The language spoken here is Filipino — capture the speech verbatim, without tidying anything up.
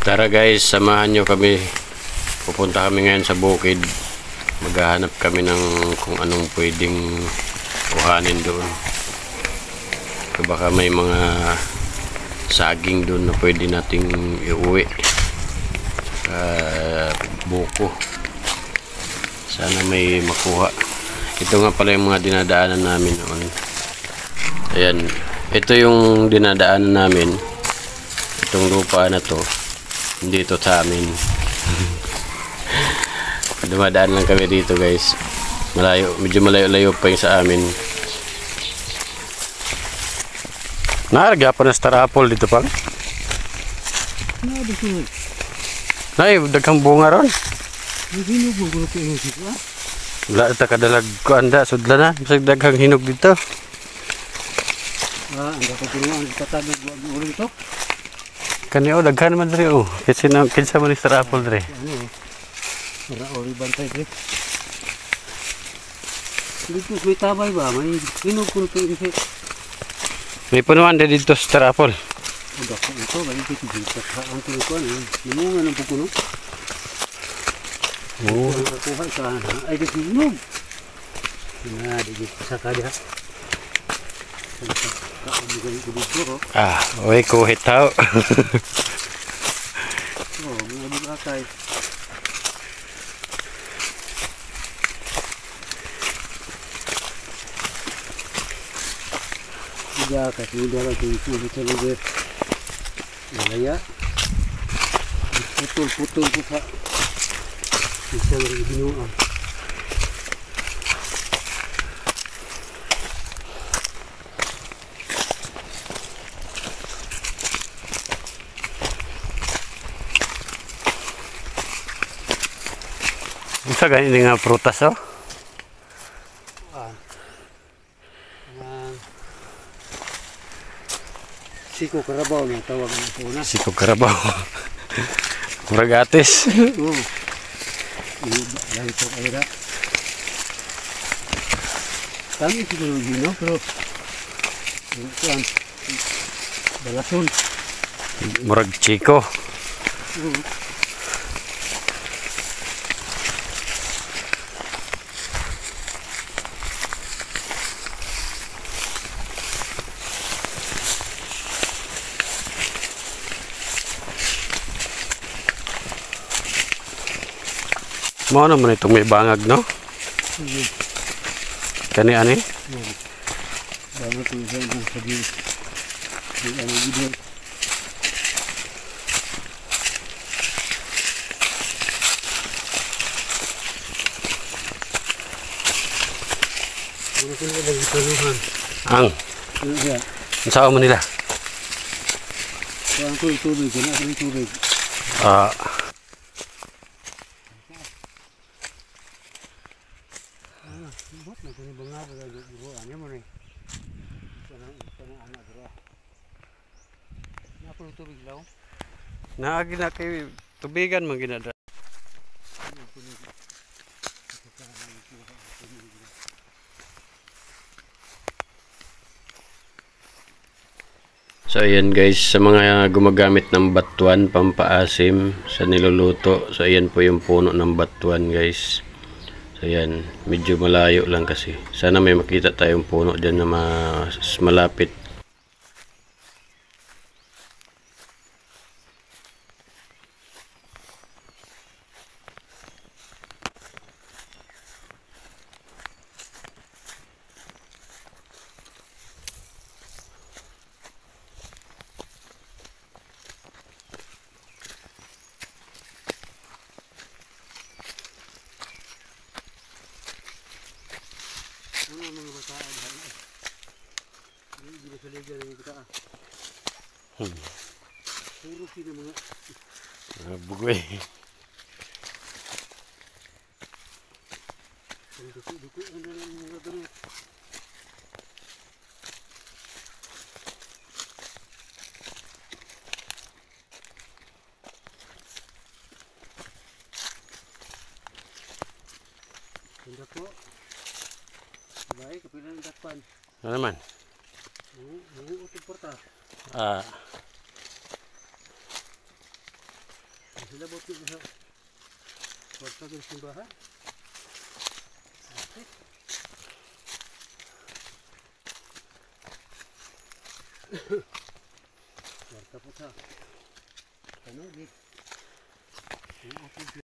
Tara guys, samahan nyo kami. Pupunta kami ngayon sa bukid. Maghahanap kami ng kung anong pwedeng kuhanin doon. So baka may mga saging doon na pwede nating iuwi. Uh, buko. Sana may makuha. Ito nga pala yung mga dinadaanan namin noon. Ayan. Ito yung dinadaanan namin. Itong lupa na to. Hindi ito sa amin. Dumadaan lang kami dito guys. Malayo, medyo malayo-layo pa yung sa amin. Naharga pa na star apple dito pang. Nay, daghang bunga ron. Wala ita kadalag ko anda sudla na. Bisag daghang hinog dito. Ah, anda ko tulungan tatagod ulo ito. Kaniyo daghan man diri oh. Kasi na kinsa man star apple diri. Ano? Para ori bantay diri. Dito may tabay ba? May hinog ko ito ini. May punuan diri dito star apple. Udah ko ito bali dito dito. Ang tuloy ko ano? Namunga ng pupuno. Oh, kuha ka ay dito hinog. Na dito sa kada. Ah, oy kuhit tao. Oh, mga bukay. Dia kasi dia lagi itu bisa lebih ya. Putul-putul buka. Bisa lebih bingung. Bisa ganyan nga prutas oh. Ah. Siko karabaw na tawag ko na. Siko karabaw. Muragatis. Oo. Lang ito ayra. Kami siguro gino pero yan. Balason. Murag chiko. Oo. Mo naman itong may bangag no? Sige. Kani ani? Bangag ko sa mga sabi. Di ano video. Ano ko lagi tulungan? Ang. Iya. Unsa mo nila? Kuan ko tubig, kana ko tubig. Ah. Bot na kini bangag ga guro anya mo ni. Kana kana anak dira. Na ko tubig law. Naagi na kay tubigan man ginada. So ayan guys, sa mga gumagamit ng batuan pampaasim sa niluluto, so ayan po yung puno ng batuan guys. So ayan, medyo malayo lang kasi. Sana may makita tayong puno dyan na mas malapit. Ano mga bataan hai. Ini di saligan ni kita. Hmm. Puro sila mga Uh, bugoy. duku-duku ano lang mga dalo. Ganda po. Baik, kapilan ng dakpan. Ano naman? Mungu, mungu utog porta. Ah. Sila buat kita sa kwarta ng simbahan. Okay. Kwarta po sa ano, git. Yung ating